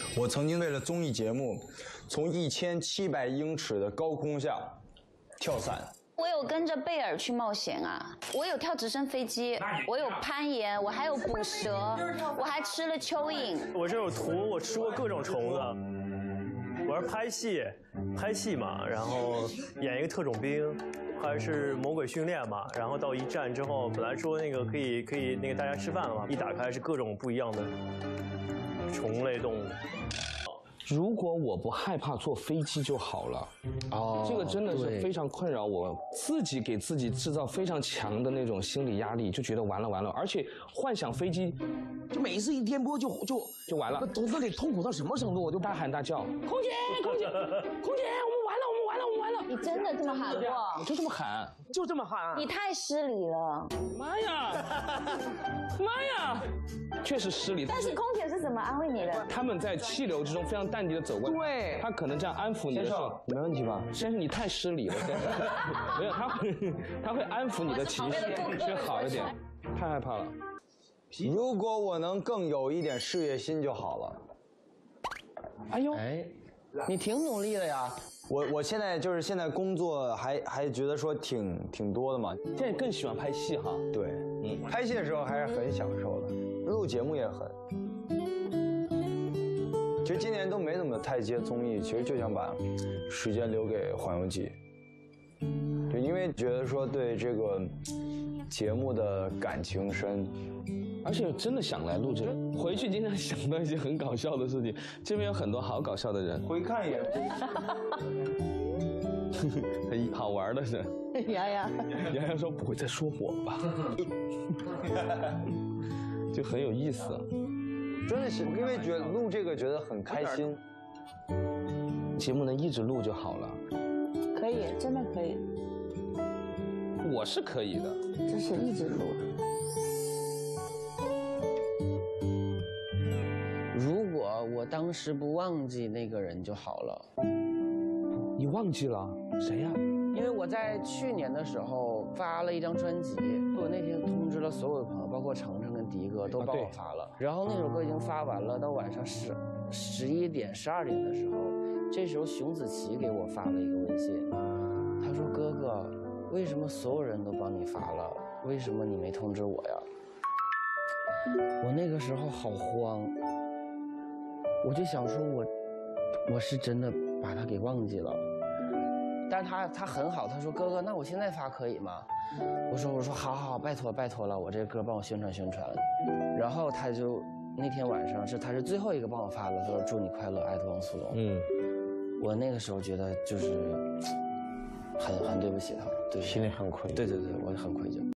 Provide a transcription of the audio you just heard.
我曾经为了综艺节目，从1700英尺的高空下跳伞。 我有跟着贝尔去冒险啊，我有跳直升飞机，我有攀岩，我还有捕蛇，我还吃了蚯蚓。 我这有图，我吃过各种虫子。我是拍戏嘛，然后演一个特种兵，还是魔鬼训练嘛。然后到一站之后，本来说那个可以那个大家吃饭了嘛，一打开是各种不一样的虫类动物。 如果我不害怕坐飞机就好了。哦，这个真的是非常困扰我，自己给自己制造非常强的那种心理压力，就觉得完了，而且幻想飞机，就每一次一颠簸就完了，那得痛苦到什么程度？我就大喊大叫，空姐，我们完了！ 你真的这么喊过？ 我就这么喊，就这么喊啊！ 你太失礼了！ 妈呀！确实失礼。 但是空姐是怎么安慰你的？ 他们在气流之中非常淡定的走过来，对，他可能这样安抚你的时候，没问题吧？先生，你太失礼了，先生。没有，他会安抚你的情绪，会好一点。太害怕了。 如果我能更有一点事业心就好了。 哎呦， 你挺努力的呀。 我现在工作还觉得说挺多的嘛。 现在更喜欢拍戏哈。 对，拍戏的时候还是很享受的，录节目也很。其实今年都没怎么太接综艺，其实就想把时间留给《环游记》，就因为觉得说对这个节目的感情深。 而且真的想来录这个，回去经常想到一些很搞笑的事情。这边有很多好搞笑的人， 回看也好玩的人。 洋洋说不会再说我吧，就很有意思。 真的是因为觉得录这个觉得很开心， 节目能一直录就好了。 可以，真的可以。 我是可以的， 这是一直录的。 如果我当时不忘记那个人就好了。 你忘记了谁呀？ 因为我在去年的时候发了一张专辑，我那天通知了所有的朋友，包括程程跟迪哥都帮我发了。然后那首歌已经发完了，到晚上11点、12点的时候，这时候熊子琪给我发了一个微信，他说：“哥哥，为什么所有人都帮你发了，为什么你没通知我呀？”我那个时候好慌。我就想说我是真的把他给忘记了，但是他很好，他说哥哥，那我现在发可以吗？我说好，拜托了，我这歌帮我宣传宣传。然后他就那天晚上他是最后一个帮我发的，他说祝你快乐，爱的王苏龙。我那个时候觉得就是很对不起他，对， 心里很愧疚。 对，我很愧疚。